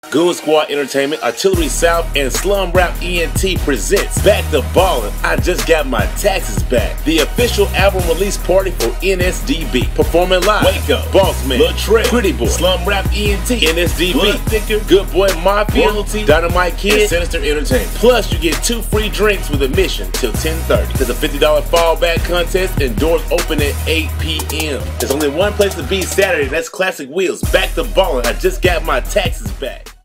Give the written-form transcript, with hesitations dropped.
Goon Squad Entertainment, Artillery South, and Slum Rap ENT presents Back to Ballin', I Just Got My Taxes Back, the official album release party for NSDB. Performing live, Wake Up, Boss Man, Lil Trey, Pretty Boy, Slum Rap ENT, NSDB, Blood Thicker, Good Boy Mafia, Royalty, Dynamite Kid, and Sinister Entertainment. Plus, you get 2 free drinks with admission till 10:30. There's a $50 fallback contest and doors open at 8 p.m. There's only one place to be Saturday, that's Classic Wheels. Back to Ballin', I Just Got My Taxes Back.